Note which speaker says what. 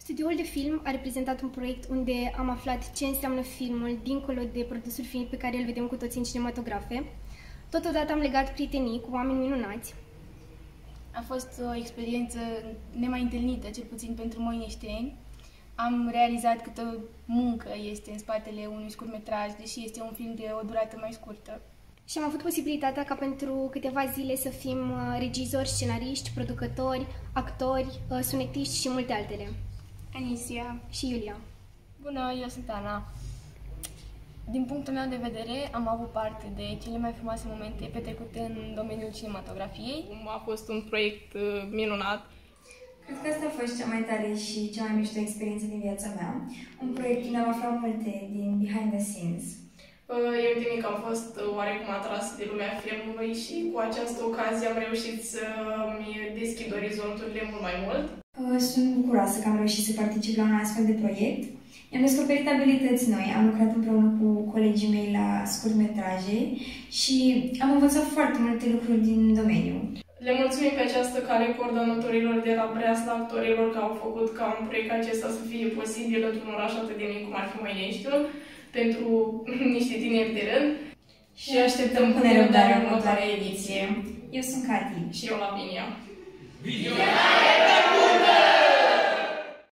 Speaker 1: Studioul de film a reprezentat un proiect unde am aflat ce înseamnă filmul dincolo de produsul film pe care îl vedem cu toții în cinematografe. Totodată am legat prietenii cu oameni minunați.
Speaker 2: A fost o experiență nemai întâlnită, cel puțin pentru moineșteni. Am realizat câtă muncă este în spatele unui scurtmetraj, deși este un film de o durată mai scurtă.
Speaker 1: Și am avut posibilitatea ca pentru câteva zile să fim regizori, scenariști, producători, actori, sunetiști și multe altele.
Speaker 2: Anisia
Speaker 1: și Iulia.
Speaker 3: Bună, eu sunt Ana. Din punctul meu de vedere, am avut parte de cele mai frumoase momente petrecute în domeniul cinematografiei.
Speaker 4: A fost un proiect minunat.
Speaker 5: Cred că asta a fost cea mai tare și cea mai mișto experiență din viața mea. Un proiect unde am aflat multe din behind the scenes.
Speaker 4: Eu de mic am fost oarecum atras de lumea filmului și cu această ocazie am reușit să-mi deschid orizonturile mult mai mult.
Speaker 5: Sunt bucuroasă că am reușit să particip la un astfel de proiect. Mi-am descoperit abilități noi, am lucrat împreună cu colegii mei la scurtmetraje și am învățat foarte multe lucruri din domeniu.
Speaker 4: Le mulțumim pe această cale coordonatorilor de la Breasla, actorilor, că au făcut ca un proiect acesta să fie posibil într-un oraș atât de mic cum ar fi Moineștiul, pentru niște tineri de rând. Și așteptăm cu nerăbdare următoarea ediție.
Speaker 5: Eu sunt Cati.
Speaker 4: Și eu, Lavinia.